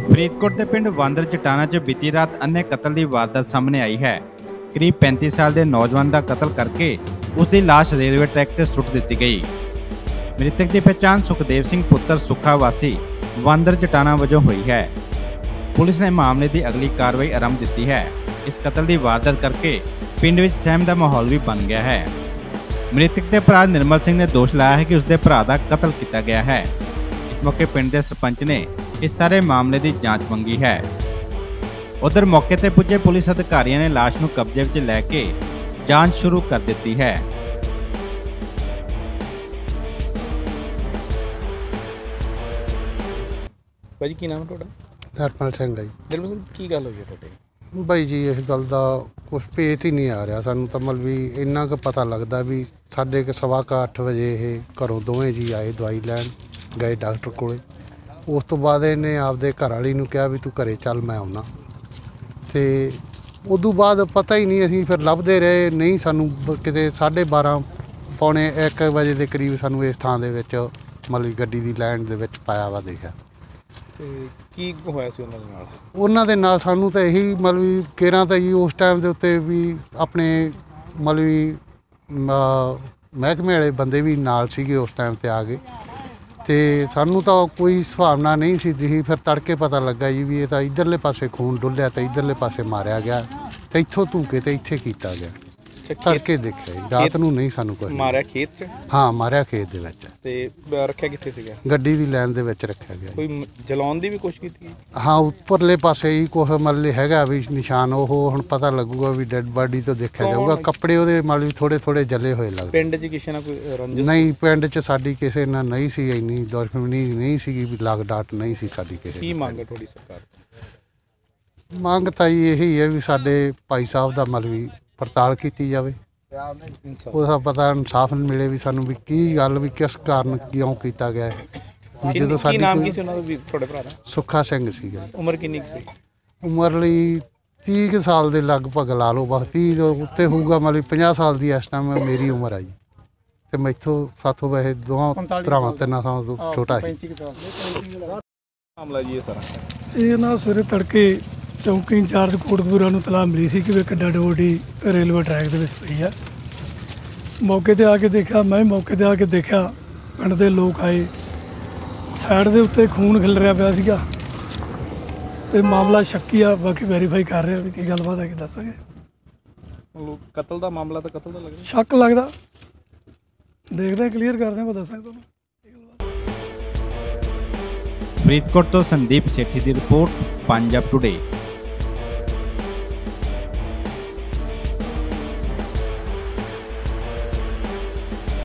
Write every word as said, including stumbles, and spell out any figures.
फरीदकोट के पिंड वांदर चटाना च बीती रात अन्य कतल की वारदात सामने आई है। करीब पैंती साल के नौजवान का कतल करके उसकी लाश रेलवे ट्रैक से सुट दी गई। मृतक की पहचान सुखदेव सिंह पुत्र सुखा वासी वांदर चटाना वजों हुई है। पुलिस ने मामले की अगली कार्रवाई आरंभ दी है। इस कतल की वारदात करके पिंड में सहम का माहौल भी बन गया है। मृतक के भरा निर्मल सिंह ने दोष लाया है कि उसके भरा का कतल किया गया है। इस मौके पिंड के सरपंच ने इस सारे मामले की जांच मंगी है। उधर मौके पर पुजे पुलिस अधिकारियों ने लाश को कब्जे में लैके जांच शुरू कर दी है। भाजी की नाम है ਤੁਹਾਡਾ? हरमल सिंह जी। निर्मल सिंह की गल हुई है ਤੁਹਾਡੇ? ਬਾਈ ਜੀ इस गल का कुछ ਭੇਤ ही नहीं आ रहा सानू। तो मतलब भी इन्ना क पता लगता भी साढ़े क सवा का अठ बजे ये घरों दोवें जी आए दवाई लैन गए डॉक्टर कोले। उस तो बाद इन्हें आपदे घर वाली नूं कहा भी तू घरे चल मैं आउना। तो उदों बाद पता ही नहीं असीं फिर लभदे रहे नहीं सानू किते साढ़े बारह पौने एक बजे के करीब सानू इस थां दे विच मतलब गड्डी दी लैन दे विच पाया वा देखा। ਕੀ ਹੋਇਆ ਸੀ ਉਹਨਾਂ ਦੇ ਨਾਲ? ਉਹਨਾਂ ਦੇ ਨਾਲ ਸਾਨੂੰ ਤਾਂ ਇਹੀ ਮਤਲਬ ਵੀ ਕੇਰਾਂ ਤਾਂ ਜੀ ਉਸ ਟਾਈਮ ਦੇ ਉੱਤੇ ਵੀ ਆਪਣੇ ਮਤਲਬ ਵੀ ਮਹਿਕਮੇ ਵਾਲੇ ਬੰਦੇ ਵੀ ਨਾਲ ਸੀਗੇ ਉਸ ਟਾਈਮ 'ਤੇ ਆ ਗਏ ਅਤੇ ਸਾਨੂੰ ਤਾਂ ਕੋਈ ਸੁਭਾਵਨਾ ਨਹੀਂ ਸੀ ਦਿਖੀ। ਫਿਰ ਤੜਕੇ ਪਤਾ ਲੱਗਾ ਜੀ ਵੀ ਇਹ ਤਾਂ ਇੱਧਰਲੇ ਪਾਸੇ ਖੂਨ ਡੁੱਲਿਆ ਅਤੇ ਇੱਧਰਲੇ ਪਾਸੇ ਮਾਰਿਆ ਗਿਆ ਅਤੇ ਇੱਥੋਂ ਧੂਕੇ ਅਤੇ ਇੱਥੇ ਕੀਤਾ ਗਿਆ। ਤੜਕੇ ਦੇਖਿਆ ਜੀ, ਰਾਤ ਨੂੰ ਨਹੀਂ ਸਾਨੂੰ ਕੁਛ ਮਾਰਿਆ ਖੇਤ 'ਚ? ਹਾਂ ਮਾਰਿਆ ਖੇਤ ਦੇ ਵਿੱਚ। ਤੇ ਰੱਖਿਆ ਕਿੱਥੇ ਸੀਗਾ? ਗੱਡੀ ਦੀ ਲਾਈਨ ਦੇ ਵਿੱਚ ਰੱਖਿਆ ਗਿਆ। ਕੋਈ ਜਲਾਉਣ ਦੀ ਵੀ ਕੋਸ਼ਿਸ਼ ਕੀਤੀ? ਹਾਂ ਉੱਪਰਲੇ ਪਾਸੇ ਹੀ ਕੁਛ ਮਤਲਬ ਹੈਗਾ ਵੀ ਨਿਸ਼ਾਨ। ਉਹ ਹੁਣ ਪਤਾ ਲੱਗੂਗਾ ਵੀ ਡੈੱਡ ਬਾਡੀ ਤੋਂ ਦੇਖਿਆ ਜਾਊਗਾ। ਕੱਪੜੇ ਉਹਦੇ ਮਤਲਬ ਥੋੜੇ ਥੋੜੇ ਜਲੇ ਹੋਏ ਲੱਗਦੇ। ਪਿੰਡ 'ਚ ਕਿਸੇ ਨਾਲ ਕੋਈ ਰੰਜਿਸ਼? ਨਹੀਂ ਪਿੰਡ 'ਚ ਸਾਡੀ ਕਿਸੇ ਨਾਲ ਨਹੀਂ ਸੀ ਇੰਨੀ ਦੁਸ਼ਮਣੀ ਨਹੀਂ ਸੀਗੀ ਵੀ ਲਾਗ ਡਾਟ ਨਹੀਂ ਸੀ ਸਾਡੀ ਕਿਸੇ। ਕੀ ਮੰਗ ਹੈ ਤੁਹਾਡੀ ਸਰਕਾਰ? ਮੰਗ ਤਾਂ ਜੀ ਇਹੀ ਹੈ ਵੀ ਸਾਡੇ ਭਾਈ ਸਾਹਿਬ ਦਾ ਮਤਲਬ ਵੀ ਪੜਤਾਲ ਕੀਤੀ ਜਾਵੇ। ਉਹਦਾ ਪਤਾ ਇਨਸਾਫ ਮਿਲੇ ਵੀ ਸਾਨੂੰ ਵੀ ਕੀ ਗੱਲ ਵੀ ਕਿਸ ਕਾਰਨ ਕਿਉਂ ਕੀਤਾ ਗਿਆ ਹੈ। ਜਦੋਂ ਸਾਡੀ ਨਾਮ ਕੀ ਸੀ ਉਹਨਾਂ ਦਾ ਵੀ ਤੁਹਾਡੇ ਭਰਾ ਦਾ? ਸੁੱਖਾ ਸਿੰਘ ਸੀਗਾ। ਉਮਰ ਕਿੰਨੀ ਕੁ ਸੀ? ਉਮਰ ਲਈ ਤੀਹ ਕੁ ਸਾਲ ਦੇ ਲਗਭਗ ਲਾ ਲਓ ਬਸ ਤੀਹ ਦੇ ਉੱਤੇ ਹੋਊਗਾ। ਮਤਲਬ ਪੰਜਾਹ ਸਾਲ ਦੀ ਇਸ ਟਾਈਮ ਮੇਰੀ ਉਮਰ ਆ ਜੀ ਅਤੇ ਮੈਥੋਂ ਸਾਥੋਂ ਵੈਸੇ ਦੋਵਾਂ ਭਰਾਵਾਂ ਤਿੰਨਾਂ ਸਾਲਾਂ ਤੋਂ ਛੋਟਾ ਹੈ। ਮਾਮਲਾ ਜੀ ਇਹ ਸਾਰਾ ਇਹ ਨਾ ਸਵੇਰੇ ਤੜਕੇ ਚੌਂਕੀ ਇੰਚਾਰਜ ਕੋਟਕਪੂਰਾ ਨੂੰ ਤਲਾਹ ਮਿਲੀ ਸੀ ਕਿ ਇੱਕ ਡੈਡ ਬੋਡੀ ਰੇਲਵੇ ਟਰੈਕ ਦੇ ਵਿੱਚ ਪਈ ਆ। ਮੌਕੇ 'ਤੇ ਆ ਕੇ ਦੇਖਿਆ, ਮੈਂ ਮੌਕੇ 'ਤੇ ਆ ਕੇ ਦੇਖਿਆ ਪਿੰਡ ਦੇ ਲੋਕ ਆਏ, ਸਾਈਡ ਦੇ ਉੱਤੇ ਖੂਨ ਖਿਲ ਰਿਹਾ ਪਿਆ ਸੀਗਾ ਅਤੇ ਮਾਮਲਾ ਸ਼ੱਕੀ ਆ। ਬਾਕੀ ਵੈਰੀਫਾਈ ਕਰ ਰਿਹਾ ਵੀ ਕੀ ਗੱਲਬਾਤ ਹੈ ਕਿ ਦੱਸਾਂਗੇ। ਕਤਲ ਦਾ ਮਾਮਲਾ ਤਾਂ ਕਤਲ ਦਾ ਲੱਗ ਰਿਹਾ, ਸ਼ੱਕ ਲੱਗਦਾ, ਦੇਖਦੇ ਕਲੀਅਰ ਕਰਦੇ ਹਾਂ, ਮੈਂ ਦੱਸਾਂਗਾ ਤੁਹਾਨੂੰ। फरीदकोट तो संदीप सेठी की रिपोर्ट, पंजाब टुडे।